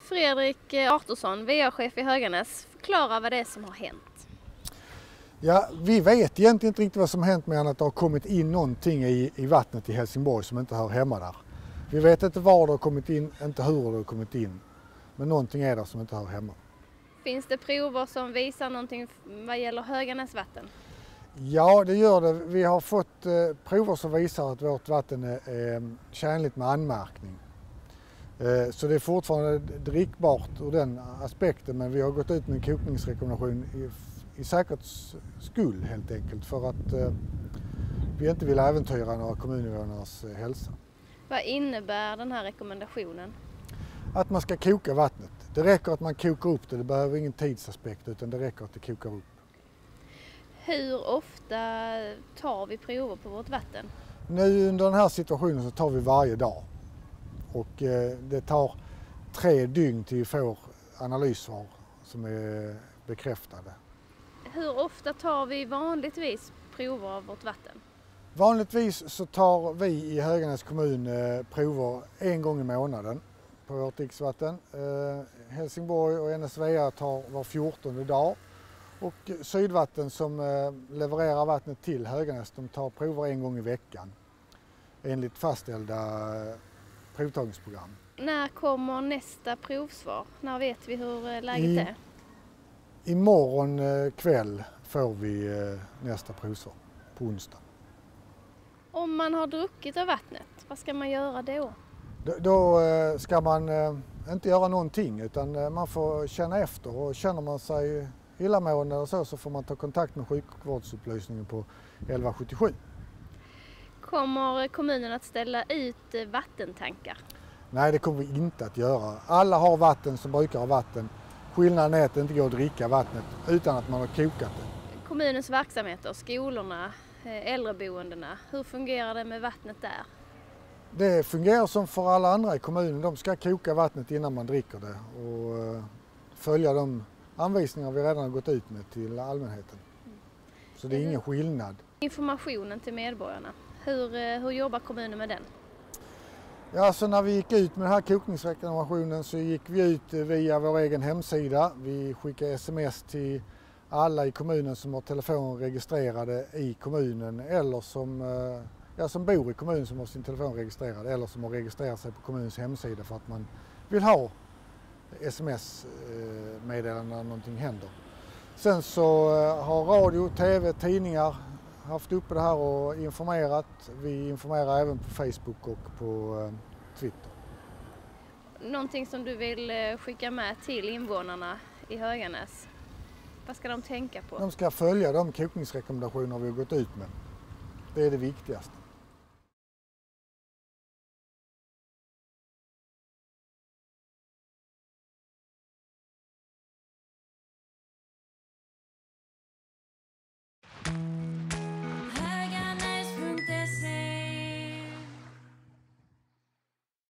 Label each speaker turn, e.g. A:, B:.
A: Fredrik Artursson, VA-chef i Höganäs, förklara vad det är som har hänt.
B: Ja, vi vet egentligen inte riktigt vad som har hänt med att det har kommit in någonting i vattnet i Helsingborg som inte hör hemma där. Vi vet inte var det har kommit in, inte hur det har kommit in, men någonting är där som inte hör hemma.
A: Finns det prover som visar någonting vad gäller Höganäs vatten?
B: Ja, det gör det. Vi har fått prover som visar att vårt vatten är tjänligt med anmärkning. Så det är fortfarande drickbart ur den aspekten, men vi har gått ut med en kokningsrekommendation i säkerhets skull helt enkelt, för att vi inte vill äventyra några kommuninvånares hälsa.
A: Vad innebär den här rekommendationen?
B: Att man ska koka vattnet. Det räcker att man kokar upp det, det behöver ingen tidsaspekt utan det räcker att det kokar upp.
A: Hur ofta tar vi prover på vårt vatten?
B: Nu under den här situationen så tar vi varje dag. Och det tar 3 dygn till vi får analyssvar som är bekräftade.
A: Hur ofta tar vi vanligtvis prover av vårt vatten?
B: Vanligtvis så tar vi i Höganäs kommun prover 1 gång i månaden på vårt dricksvatten. Helsingborg och NSVA tar var 14:e dag. Och Sydvatten som levererar vattnet till Höganäs, de tar prover 1 gång i veckan enligt fastställda provtagningsprogram.
A: När kommer nästa provsvar? När vet vi hur läget är?
B: Imorgon kväll får vi nästa provsvar på onsdag.
A: Om man har druckit av vattnet, vad ska man göra då?
B: Då ska man inte göra någonting utan man får känna efter, och känner man sig illamående eller så får man ta kontakt med sjukvårdsupplysningen på 1177.
A: Kommer kommunen att ställa ut vattentankar?
B: Nej, det kommer vi inte att göra. Alla har vatten som brukar ha vatten. Skillnaden är att det inte går att dricka vattnet utan att man har kokat det.
A: Kommunens verksamheter, skolorna, äldreboendena, hur fungerar det med vattnet där?
B: Det fungerar som för alla andra i kommunen. De ska koka vattnet innan man dricker det och följa de anvisningar vi redan har gått ut med till allmänheten. Så det är ingen skillnad.
A: Informationen till medborgarna, hur jobbar kommunen med den?
B: Ja, så när vi gick ut med den här kokningsrekommendationen så gick vi ut via vår egen hemsida. Vi skickade sms till alla i kommunen som har telefon registrerade i kommunen eller som bor i kommunen som har sin telefon registrerad eller som har registrerat sig på kommunens hemsida för att man vill ha sms-meddelanden när någonting händer. Sen så har radio, tv, tidningar haft uppe det här och informerat. Vi informerar även på Facebook och på Twitter.
A: Någonting som du vill skicka med till invånarna i Höganäs? Vad ska de tänka på?
B: De ska följa de kokningsrekommendationer vi har gått ut med. Det är det viktigaste.